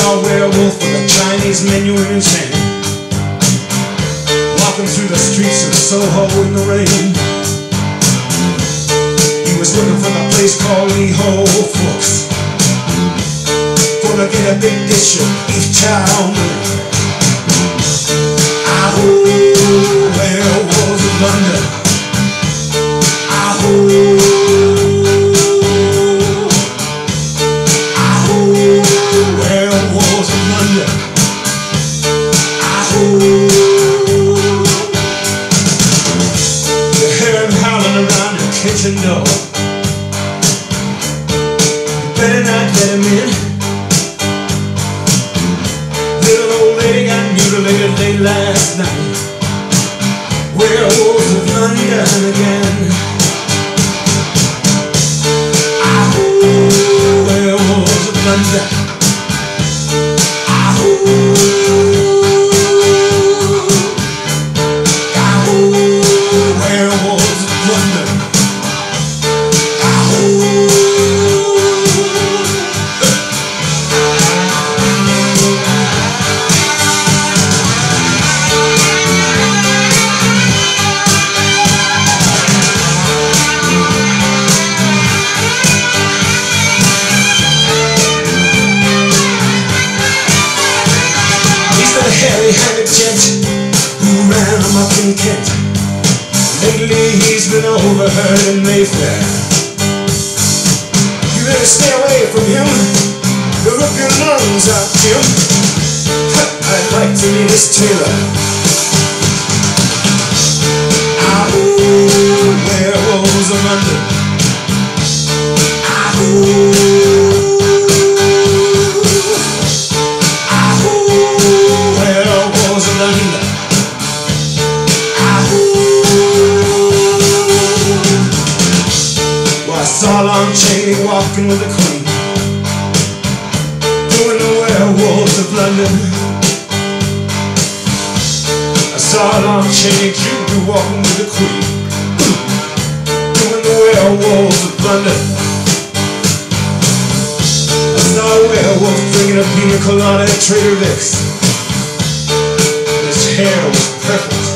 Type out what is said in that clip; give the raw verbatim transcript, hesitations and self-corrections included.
saw a werewolf with a Chinese menu in his hand, walking through the streets of Soho in the rain. He was looking for the place called Lee Ho Fooks, gonna get a big dish of beef chow mein. Ahoo, werewolves of London. Ahoo. Kitchen door. You better not let him in. Little old lady got mutilated late last night. Werewolves of London again. Ahoo, werewolves of London. Ahoo. Hairy-handed gent who ran amok in Kent. Lately he's been overheard in Mayfair. You better stay away from him. He'll rip your lungs out, Jim. I'd like to meet his tailor. Ahoo, werewolves of London. Ahoo. Long Cheney walking with the Queen, doing the werewolves of London. I saw Long Cheney Junior walking with the Queen, doing the werewolves of London. I saw a werewolf drinking a pina colada at Trader Vic's. His hair was perfect.